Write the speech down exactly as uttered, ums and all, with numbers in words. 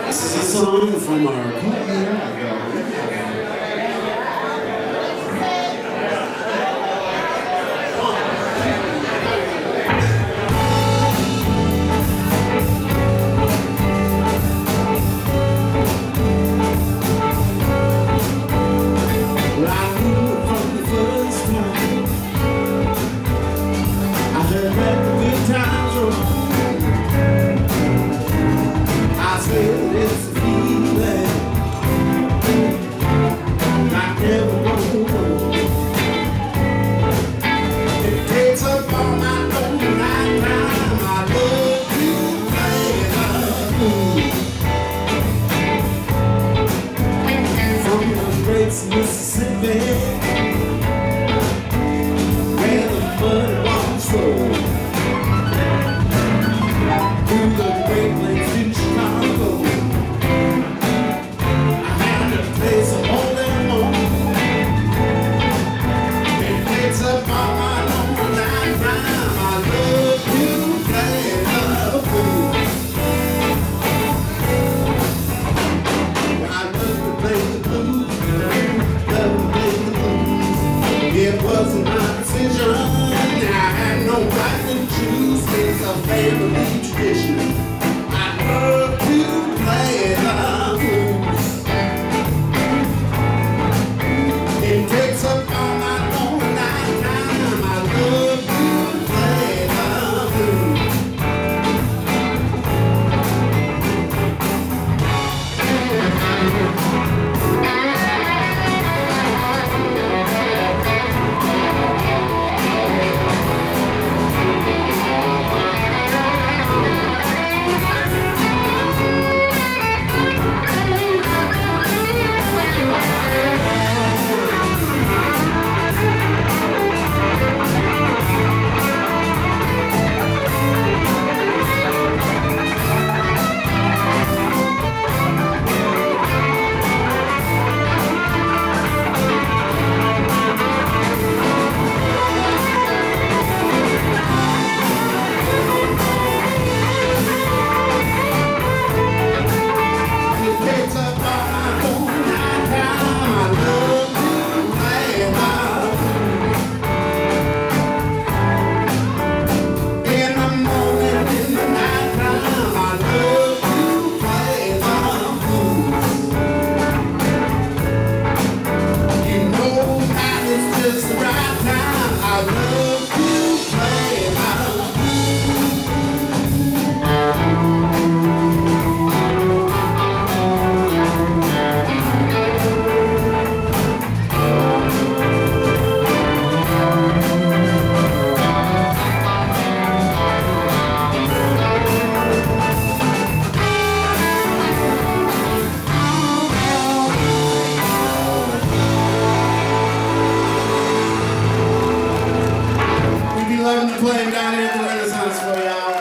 This is a song from our Mississippi, where the mud walks roll through the Great Lakes in Chicago. I had a place of all them home. It takes up all my lonely night time. I love you playing the fool. I love to play the blues. It wasn't my decision. I had no right to choose. It's a family tradition. I love to play the blues. It takes up all my long night time. I love to play the blues. Playing down here at the Renaissance for y'all.